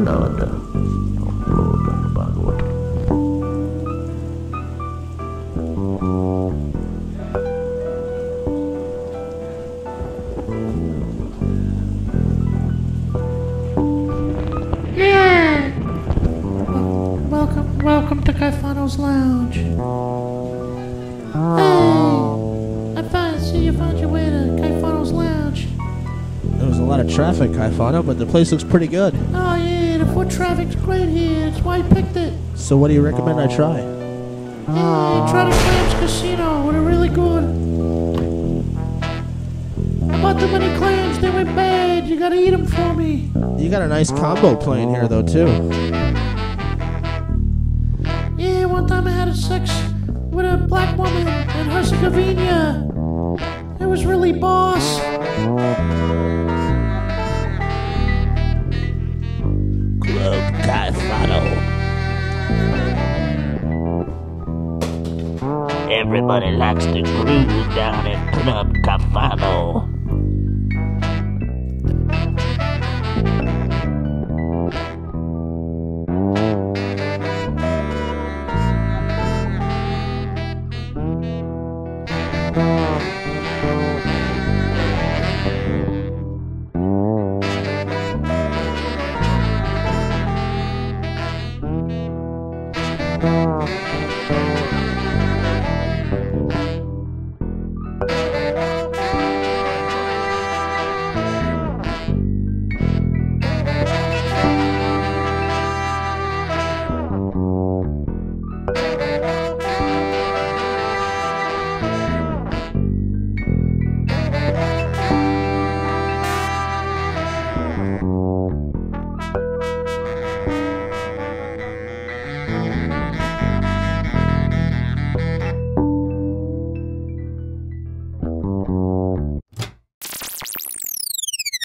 Wala ada. Upload ang bago. Yeah! Welcome to Caifano's Lounge. You found your way to Caifano's Lounge. There was a lot of traffic, Caifano, but the place looks pretty good. Oh yeah, the foot traffic's great here. That's why I picked it. So what do you recommend I try? Hey, try the Clams Casino. They're really good. I bought too many clams. They went bad. You gotta eat them for me. You got a nice combo playing here, though, too. Yeah, one time I had sex with a black woman in Herzegovina. It was really boss. Club Caifano. Everybody likes to groove down at Club Caifano.